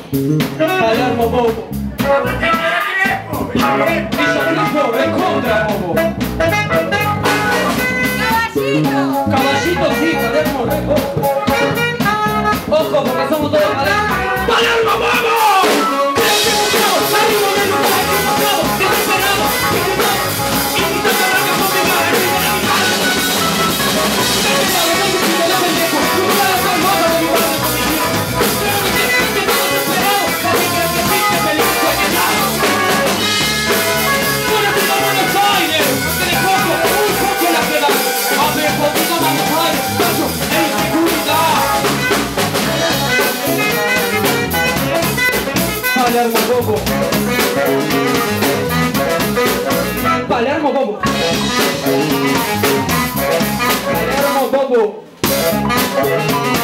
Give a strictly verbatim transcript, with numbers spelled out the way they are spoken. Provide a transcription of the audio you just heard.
Palermo Bobo. Isofrismo en contra, Bobo. ¡Caballito! Caballito, sí, Palermo, no hay ojo. Ojo, porque somos todos Palermo. ¡Palermo Bobo! Palermo Bobo. Palermo Bobo. Palermo Bobo.